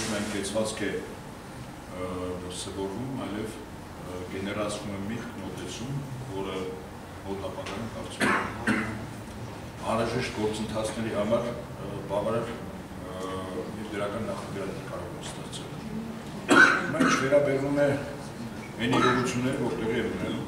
միայն կեցվածք է դրսևորվում, այլև գեներացվում է միտք մոտեցում, որը մոտ ապագայում կարծում եմ անհրաժեշտ գործընթացների համար բավարար և դրական նախագծեր կարող է ստեղծել։ Հիմա ինչ վերաբերվում է այն իրողությունները, որ տեղի են ունենում,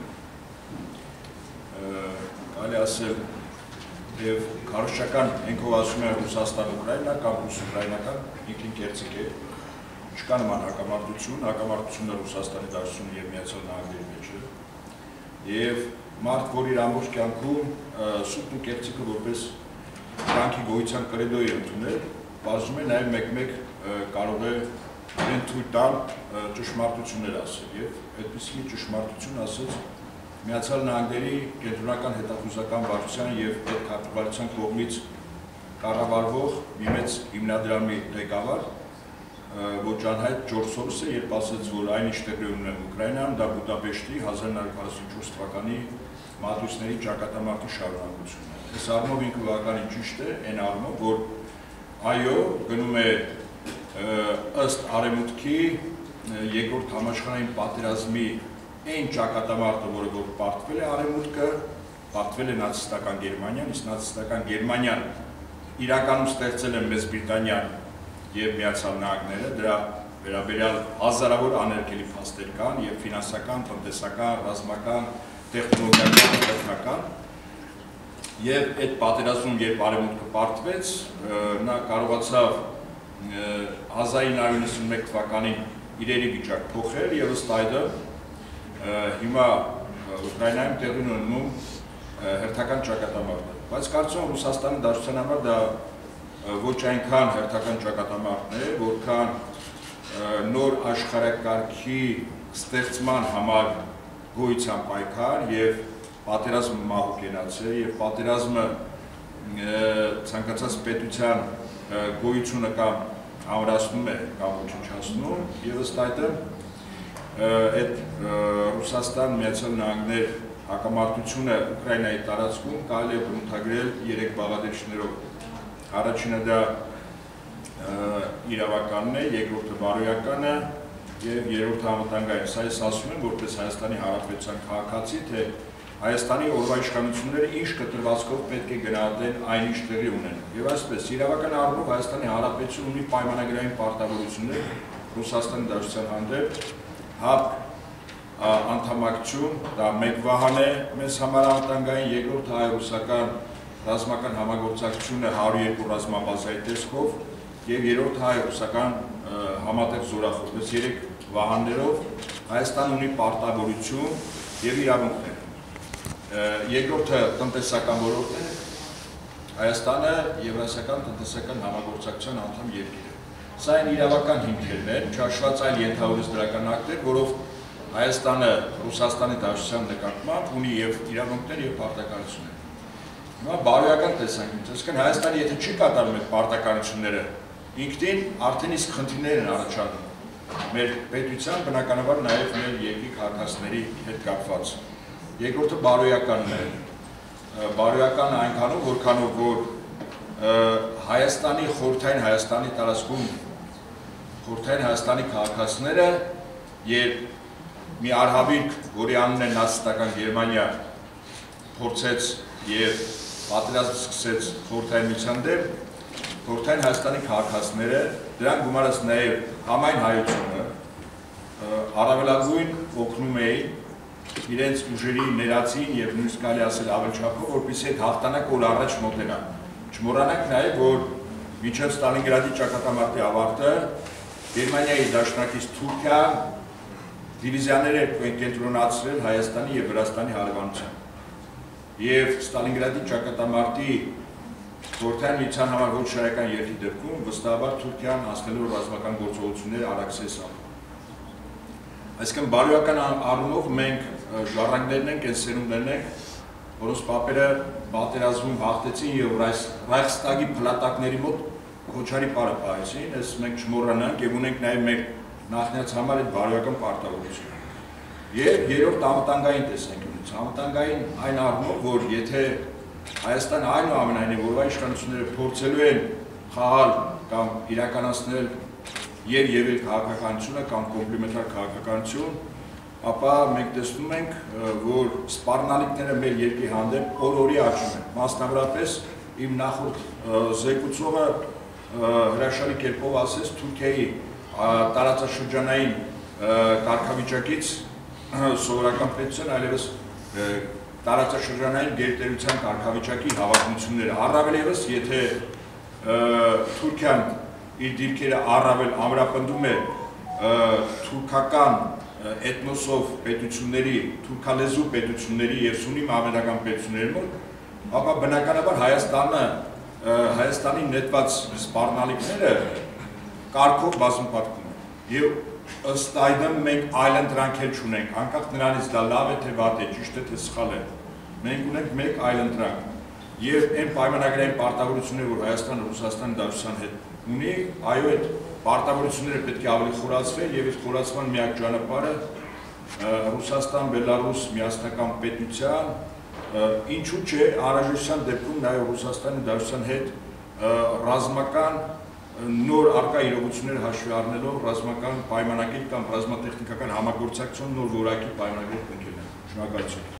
կարելի ասել և քարոզչական հենքով ասում է Ռուսաստան-Ուկրաինա կամ ռուս-ուկրաինական ինքնին կերծիկ է, չկա նման հակամարտությունը Ռուսաստանի Դաշնությունի և Միացյալ Նահանգների մեջ է, և մարդ, որ իր ամբողջ կյանքում սուտն ու կերծիկը որպես կյանքի գոյության կրեդո է ընդունել, բազում է նաև մեկ-մեկ կարող է իրեն թույլ տալ ճշմարտություններ ասել, և այդպիսի մի ճշմարտություն ասեց Միացյալ Նահանգների կենտրոնական հետախուզական վարչության և պետքարտուղարության կողմից կառավարվող մի մեծ հիմնադրամի ղեկավար, ոչ անհայտ Ջորջ Սորոսը, երբ ասեց, որ այն ինչ տեղի ունենում Ուկրաինայում, դա Բուդապեշտի 1944 թվականի մատույցների ճակատամարտի շարունակությունն է։ Այս առումով ինքը բավականին ճիշտ է, այն առումով, որ այո, գնում է ըստ Արևմուտքի երկրորդ համաշխարհային պատերազմի այն ճակատամարտը, որը որ պարտվել է Արևմուտքը, պարտվել է նացիստական Գերմանիան, իսկ նացիստական Գերմանիան իրականում ստեղծել է Մեծ Բրիտանիան և Միացյալ Նահանգները, դրա վերաբերյալ հազարավոր աներկելի փաստեր կան և ֆինանսական, տնտեսական, ռազմական, տեխնոլոգիական, տեխնական, և այդ պատերազմում, երբ Արևմուտքը պարտվեց, նա կարողացավ 1991 թվականին իրերի վիճակ փոխել և ըստ այդմ հիմա Ուկրաինայում տեղի ունենում հերթական ճակատամարտը, բայց կարծում եմ Ռուսաստանի Դաշնության համար դա ոչ այնքան հերթական ճակատամարտն է, որքան նոր աշխարհակարգի ստեղծման համար գոյության պայքար և պատերազմը մահու կենացել և պատերազմը ցանկացած պետության գոյությունը կամ ամրացնում է կամ ոչնչացնում և ըստ այդմ այդ Ռուսաստան Միացյալ Նահանգներ հակամարտությունը Ուկրաինայի տարածքում կարելի է բնութագրել 3 բաղադրիչներով։ Առաջինը դա իրավականն է, երկրորդը բարոյականը և երրորդը անվտանգային։ Սա ես ասում եմ որպես Հայաստանի Հանրապետության քաղաքացի, թե Հայաստանի օրվա իշխանությունները ինչ կտրվածքով պետք է գնահատեն այն ինչ տեղի ունենում։ Եվ այսպես, իրավական առումով Հայաստանի Հանրապետությունը ունի պայմանագրային պարտավորություններ Ռուսաստանի Դաշնության հանդեպ, հապ անդամակցություն, դա մեկ վահան է մեզ համար անվտանգային, երկրորդը հայ-ռուսական ռազմական համագործակցությունը 102 ռազմաբազայի տեսքով և երրորդը հայ-ռուսական համատեղ զորախոս։ Այս 3 վահաններով Հայաստան ունի պարտավորություն և իրավունքներ։ Երկրորդը տնտեսական ոլորտն է, Հայաստանը Եվրասիական տնտեսական համագործակցության անդամ երկիր է։ Սա այն իրավական հիմքերն են, չհաշված այլ ենթավորված դրական ակտեր, որով Հայաստանը Ռուսաստանի Դաշնության նկատմամբ ունի և իրավունքներ և պարտականություններ։ Հիմա բարոյական տեսանկյունից, այսինքն Հայաստանը եթե չի կատարում այդ պարտականությունները, ինքնին արդեն իսկ խնդիրներ են առաջանում մեր պետության, բնականաբար նաև մեր երկրի քաղաքացիների հետ կապված։ Երկրորդը բարոյականն է։ Բարոյականը այնքանով, որքանով որ Հայաստանի խորհրդային Հայաստանի տարածքում խորհրդային Հայաստանի քաղաքացիները երբ մի արհավիրք, որի անունն է նացիստական Գերմանիա, փորձեց և պատերազմ սկսեց խորհրդային միության դեմ, խորհրդային Հայաստանի քաղաքացիները, դրանք գումարած նաև համայն հայությունը, առավելագույն օգնում էին իրենց ուժերի ներածին և նույնիսկ կարելի ասել ավել չափով, որպեսզի այդ հաղթանակը օր առաջ մոտենա։ Չմոռանանք նաև, որ մինչև Ստալինգրադի ճակատամարտի ավարտը Գերմանիայի դաշնակից Թուրքիան դիվիզիաներ էր կենտրոնացրել Հայաստանի և Վրաստանի հարևանությամբ։ Եվ Ստալինգրադի ճակատամարտի խորհրդային միության համար ոչ շարական երկրի դեպքում վստահաբար Թուրքիան հասնելով ռազմական գործողություններ արագ սահմանում։ Այսինքն բարոյական առումով մենք ժառանգներն ենք, այն սերունդներն ենք, որոնց պապերը պատերազմում հաղթեցին և Ռայխստագի փլատակների մոտ քոչարի պարը պահեցին, այս մենք չմոռանանք և ունենք նաև մեր նախնյաց համար այդ բարոյական պարտավորությունը։ Եվ երրորդ անվտանգային տեսանկյունից, անվտանգային այն առումով, որ եթե Հայաստանը այնուամենայնիվ որվա իշխանությունները փորձելու են խաղալ կամ իրականացնել երևել քաղաքականությունը կամ կոմպլեմենտար քաղաքականություն, ապա մենք տեսնում ենք, որ սպառնալիքները մեր երկրի հանդեպ օր-օրի աճում են։ Մասնավորապես իմ նախորդ զեկուցողը հրաշալի կերպով ասեց Թուրքիայի տարածաշրջանային կարգավիճակից սովորական պետության այլևս տարածաշրջանային գերտերության կարգավիճակի հավակնությունները, առավել ևս եթե Թուրքիան իր դիրքերը առավել ամրապնդում է թուրքական էթնոսով պետությունների, թուրքալեզու պետությունների և սուննի մահմեդական պետությունների մոտ, ապա բնականաբար Հայաստանի նետված սպառնալիքները կարգով բազմապատկում են և ըստ այդմ մենք այլ ընտրանքեր չունենք, անկախ նրանից դա լավ է թե վատ է, ճիշտ է թե սխալ է, մենք ունենք մեկ այլ ընտրանք և այն պայմանագրային պարտավորությունները, որ Հայաստանը Ռուսաստանի Դաշնության հետ ունի, այո, այդ պարտավորությունները պետք է ավելի խորացվեն և այդ խորացման միակ ճանապարհը Ռուսաստան-Բելարուս միասնական պետության, ինչու՞ չէ անհրաժեշտության դեպքում նաև Ռուսաստանի Դաշնության հետ ռազմական նոր առկա իրողությունները հաշվի առնելով ռազմական պայմանագիր կամ ռազմատեխնիկական համագործակցություն նոր որակի պայմանագրեր կնքել են։ Շնորհակալություն։